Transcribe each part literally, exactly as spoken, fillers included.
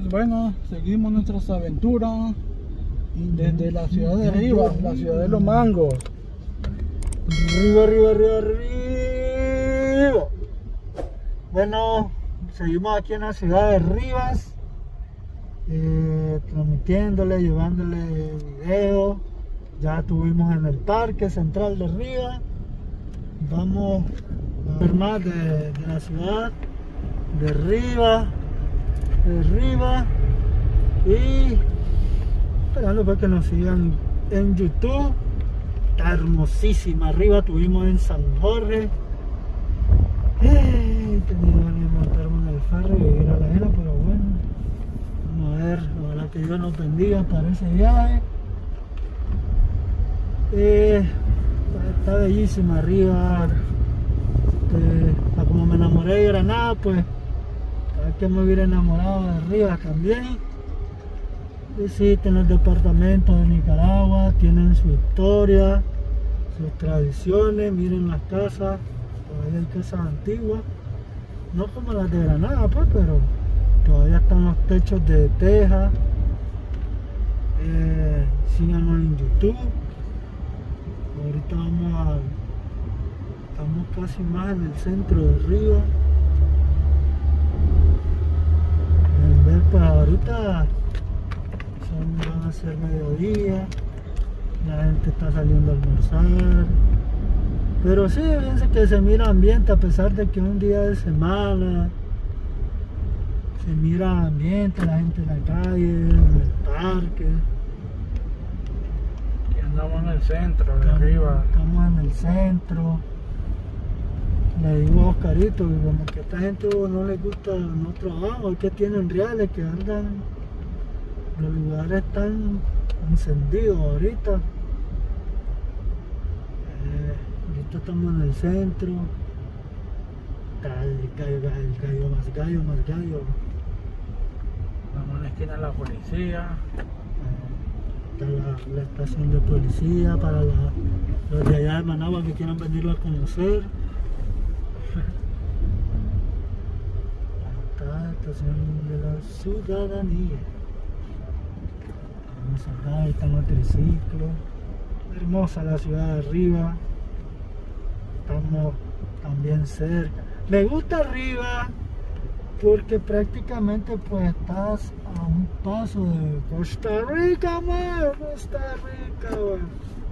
pues bueno, seguimos nuestras aventuras desde la ciudad de Rivas, la ciudad de los mangos. Arriba, arriba, arriba, arriba. Bueno, seguimos aquí en la ciudad de Rivas, eh, transmitiéndole, llevándole video. Ya estuvimos en el parque central de Rivas. Vamos a ver más de, de la ciudad de Rivas, de Rivas, y esperando para que nos sigan en YouTube. Está hermosísima. Arriba tuvimos en San Jorge. Eh, tenía ganas de montarme en el ferry y ir a la isla, pero bueno, vamos a ver, ojalá que Dios nos bendiga para ese viaje. Eh, está bellísima arriba. Este, como me enamoré de Granada, pues para que me hubiera enamorado de Rivas también. Y sí, tienen el departamento de Nicaragua, tienen su historia, sus tradiciones. Miren las casas, todavía hay casas antiguas, no como las de Granada, pues, pero todavía están los techos de teja. Eh, síganos en YouTube. Ahorita vamos a, estamos casi más en el centro de Rivas. En ver, pues ahorita son, van a ser mediodía, la gente está saliendo a almorzar, pero sí, fíjense que se mira ambiente, a pesar de que es un día de semana, se mira ambiente, la gente en la calle, en el parque. Estamos en el centro de estamos, Rivas. Estamos en el centro. Le digo a Oscarito que como que a esta gente no les gusta no trabajo, es que tienen reales, que andan, los lugares están encendidos ahorita. Eh, ahorita estamos en el centro. Está el gallo, el gallo más gallo, más gallo. Estamos en la esquina de la policía. Está la, la estación de policía para la, los de allá de Managua que quieran venirlo a conocer. Está la estación de la ciudadanía. Vamos acá, ahí están los triciclos. Hermosa la ciudad de Rivas. Estamos también cerca. Me gusta Rivas porque prácticamente pues estás a un paso de Costa Rica, man, Costa Rica, man.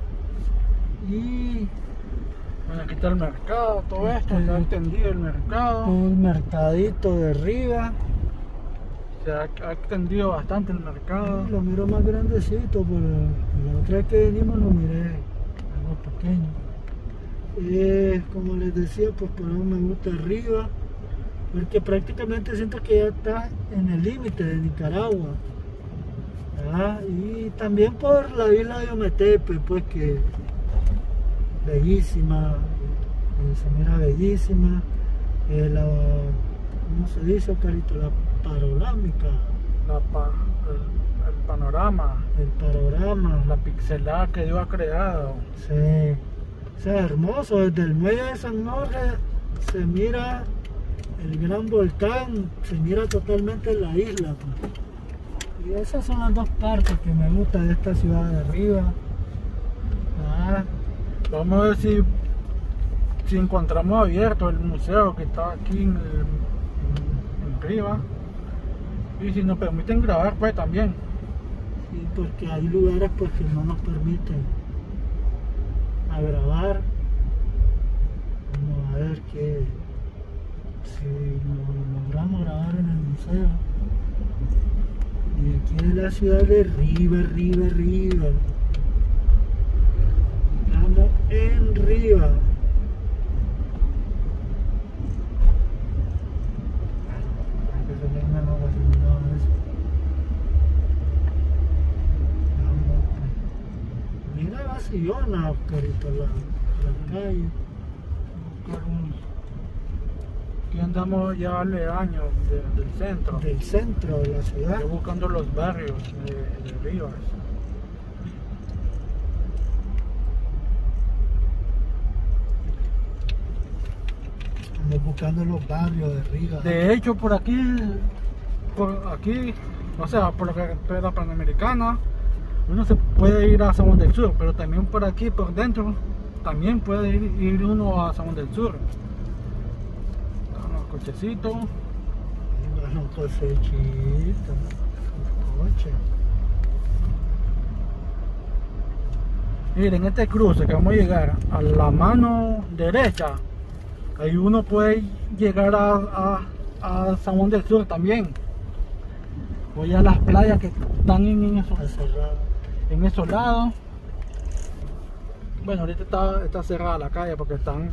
Y bueno, aquí está el mercado, todo esto, Este- se ha extendido el mercado. un mercadito de Rivas. Se ha, ha extendido bastante el mercado. Lo miro más grandecito, pero la otra vez que venimos lo miré algo pequeño. Eh, como les decía, pues por eso me gusta Rivas, porque prácticamente siento que ya está en el límite de Nicaragua. ¿Verdad? Y también por la isla de Ometepe, pues que bellísima, eh, se mira bellísima. Eh, la, ¿cómo se dice, Carito? La panorámica, La pa- el, el panorama, el panorama. la pixelada que Dios ha creado. Sí, o sea, hermoso. Desde el muelle de San Jorge se mira el gran volcán, se mira totalmente la isla, pues. Y esas son las dos partes que me gustan de esta ciudad de Rivas. Ah, Vamos a ver si, si encontramos abierto el museo que está aquí en, el, en Rivas. Y si nos permiten grabar, pues también. sí, porque hay lugares pues que no nos permiten a grabar. Vamos a ver que si lo logramos grabar en el museo. Y aquí es la ciudad de Rivas, Rivas, Rivas. Estamos en Rivas. Hay que tener una nueva señal de eso. Vamos. Mira la sillona, Oscarito, la, la calle. Buscar un- Aquí andamos ya aledaños de- del centro. Del centro de la ciudad. Yo buscando los barrios de, de Rivas. Ando buscando los barrios de Rivas. De hecho, por aquí, por aquí O sea, por la carretera panamericana, uno se puede ir a San Juan del Sur, pero también por aquí, por dentro, también puede ir, ir uno a San Juan del Sur. Están los cochecitos. Ahí va un cosechito, un coche. Miren, este cruce que vamos a llegar a la mano derecha, ahí uno puede llegar a, a, a San Juan del Sur también. Voy a las playas que están en esos, en esos lados. Bueno, ahorita está, está cerrada la calle porque están...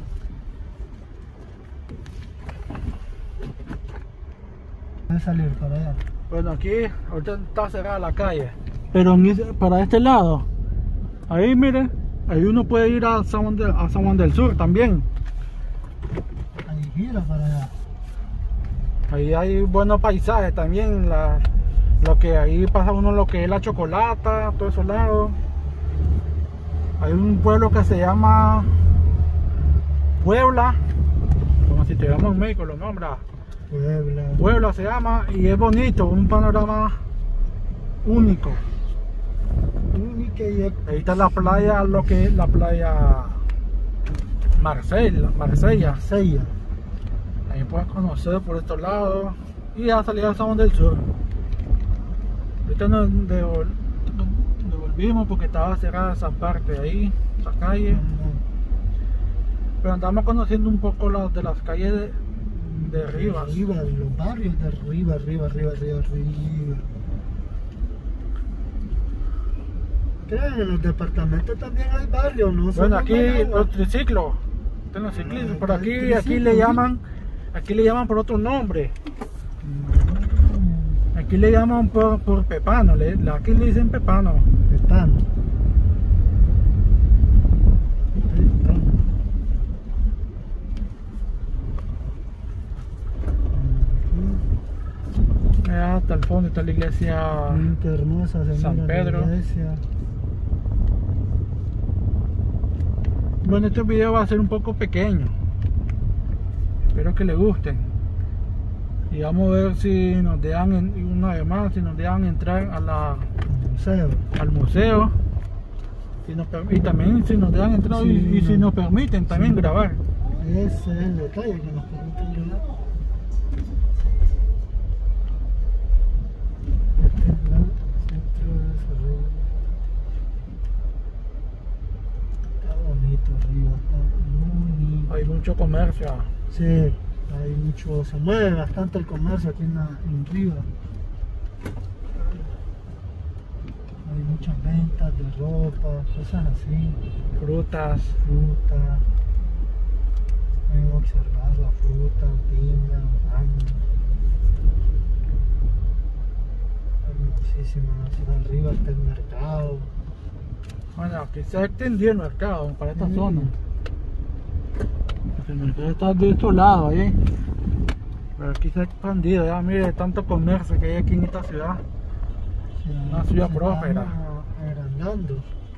Voy a salir para allá. Bueno, aquí ahorita está cerrada la calle. Pero en ese, para este lado, ahí miren, ahí uno puede ir a San Juan, de, a San Juan del Sur también. Ahí gira para allá. Ahí hay buenos paisajes también, la, lo que ahí pasa uno lo que es la Chocolata, todos esos lados. Hay un pueblo que se llama Puebla, como si te llamas en México lo nombra. Puebla. Puebla se llama y es bonito, un panorama único. Única y Ahí está la playa, lo que es la playa Marsella, Marsella. Marsella. Ahí puedes conocer por estos lados y a salir a San Juan del Sur. Ahorita nos devol- devolvimos porque estaba cerrada esa parte ahí, esa calle. Pero andamos conociendo un poco las de las calles de, de Rivas. Arriba, los barrios de arriba, arriba, arriba, arriba, arriba. Crean, en los departamentos también hay barrios, ¿no? Bueno, Solo aquí Managua. los triciclos, están los ciclistas, Ah, por el aquí, triciclo, aquí le ¿sí? llaman, aquí le llaman por otro nombre, aquí le llaman por, por pepano, le, aquí le dicen pepano. Pepano. Pepano. Allá hasta el fondo está la iglesia. Mm, qué hermosa se San mira la Pedro. iglesia. Bueno, este video va a ser un poco pequeño, espero que les gusten y vamos a ver si nos dejan, en, una vez más, si nos dejan entrar a la, Al museo. al museo si nos per- y también si nos dejan entrar Sí, y, y si no. nos permiten también Sí. grabar. Ese es el detalle que nos permite grabar. Este es el centro de desarrollo. Está bonito arriba, está bonito. Hay mucho comercio. Sí, hay mucho, se mueve bastante el comercio aquí en, la, en Riva. Hay muchas ventas de ropa, cosas así, Frutas. fruta. Pueden observar la fruta, piña, mango. Hermosísima, hacia arriba está el mercado. Bueno, aquí se ha extendido el mercado para esta Mm. zona. El mercado está de estos lados ahí. Pero aquí se ha expandido, ya mire tanto comercio que hay aquí en esta ciudad. Se- Una ciudad se próspera. va agrandando.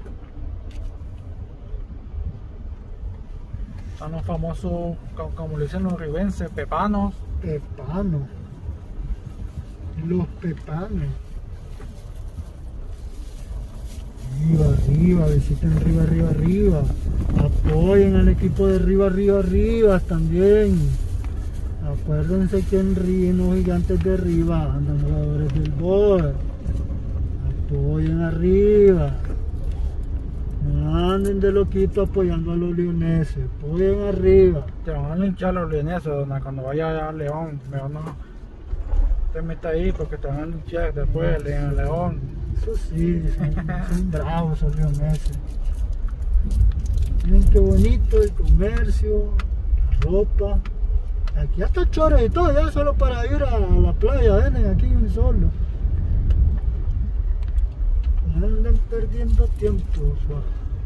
Están los famosos, co- como le dicen los ribenses, pepanos. Pepano. Los pepanos. Arriba, arriba, visiten arriba, arriba, arriba. Apoyen al equipo de arriba, arriba, arriba también. Acuérdense que en Río, en los gigantes de arriba andan jugadores del B O E. Apoyen arriba. No anden de loquito apoyando a los leoneses. Apoyen arriba. Te van a linchar los leoneses, dona, cuando vaya a León. Mejor no te metas ahí porque te van a linchar después, León, León. Eso sí, son, son bravos esos leoneses. Miren qué bonito el comercio, la ropa. Aquí hasta chores y todo, ya solo para ir a la playa, ven aquí solo. No andan perdiendo tiempo. Suave.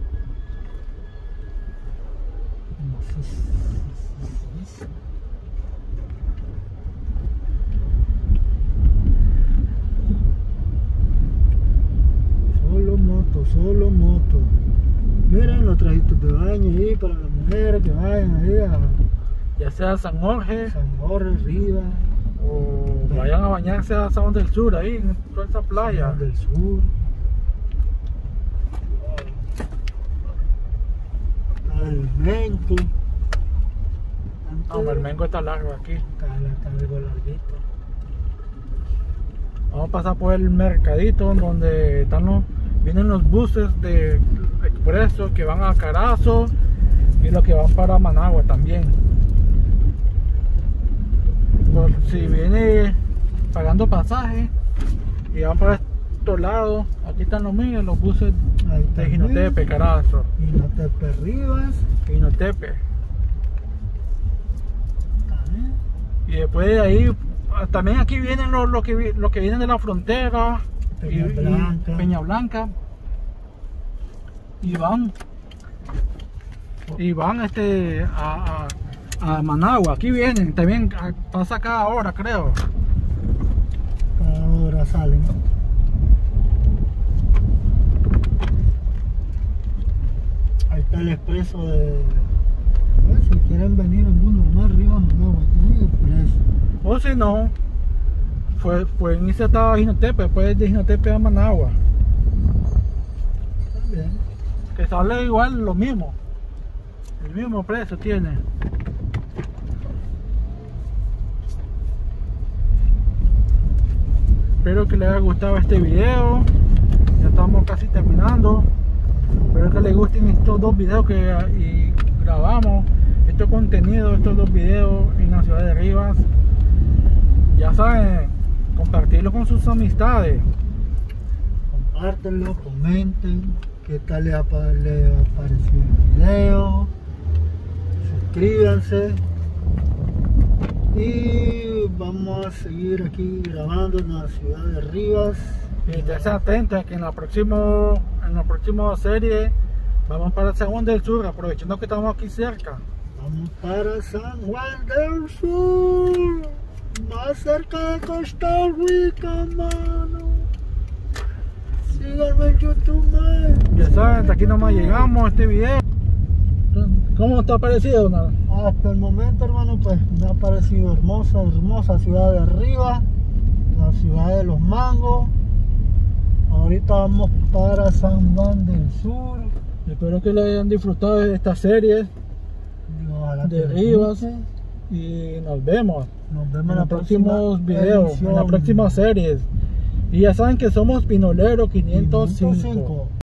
Solo moto, solo moto. Miren los trajitos de baño ahí para las mujeres que vayan ahí a Ya sea San Jorge, San Jorge, Riva. o vayan a bañarse a Sabón del Sur, ahí en toda esa playa. Sabón del Sur. El Menco. No, el Menco está largo aquí. Está, está algo larguito. Vamos a pasar por el mercadito donde están los, vienen los buses de expreso que van a Carazo y los que van para Managua también. Por si viene pagando pasaje y van para estos lados, aquí están los míos, los buses de Jinotepe, Carazo. Jinotepe Rivas. Jinotepe. Y después de ahí, también aquí vienen los, los, que, los que vienen de la frontera, Peña y, Blanca. Y Peña Blanca, y van, y van este, a, a, a Managua. Aquí vienen, también pasa cada hora, creo. Cada hora salen. Ahí está el expreso de... Bueno, si quieren venir en bus normal, Rivas, Managua, está el expreso. O si no, fue, fue en ese estado de Jinotepe, después de Jinotepe a Managua. También. Que sale igual lo mismo, el mismo precio tiene. Espero que les haya gustado este video. Ya estamos casi terminando. Espero que les gusten estos dos videos que y grabamos. Este contenido, estos dos videos en la ciudad de Rivas. Ya saben, compartirlo con sus amistades. Compártenlo, comenten qué tal les ha, les ha parecido el video. Suscríbanse. Y vamos a seguir aquí grabando en la ciudad de Rivas. Y estén atentos que en la próxima en la próxima serie vamos para San Juan del Sur, aprovechando que estamos aquí cerca. Vamos para San Juan del Sur, más cerca de Costa Rica, mano. Síganme en YouTube, man. Ya saben, hasta aquí nomás llegamos a este video. ¿Cómo te ha parecido, Donald? Hasta el momento, hermano, pues me ha parecido hermosa, hermosa ciudad de Rivas, la ciudad de los mangos. Ahorita vamos para San Juan del Sur. Espero que le hayan disfrutado de esta serie de Rivas y nos vemos, nos vemos en los próximos videos, en las próximas series. Y ya saben que somos Pinolero quinientos cinco.